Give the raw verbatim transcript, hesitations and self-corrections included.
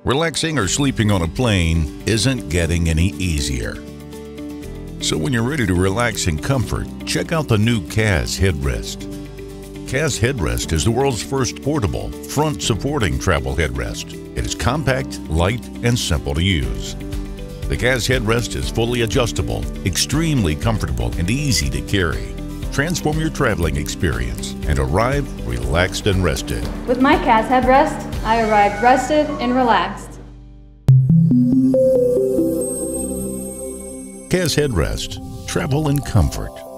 Relaxing or sleeping on a plane isn't getting any easier. So when you're ready to relax in comfort, check out the new C A S headrest. C A S headrest is the world's first portable, front-supporting travel headrest. It is compact, light, and simple to use. The C A S headrest is fully adjustable, extremely comfortable, and easy to carry. Transform your traveling experience and arrive relaxed and rested. With my C A S headrest, I arrived rested and relaxed. C A S headrest. Travel in comfort.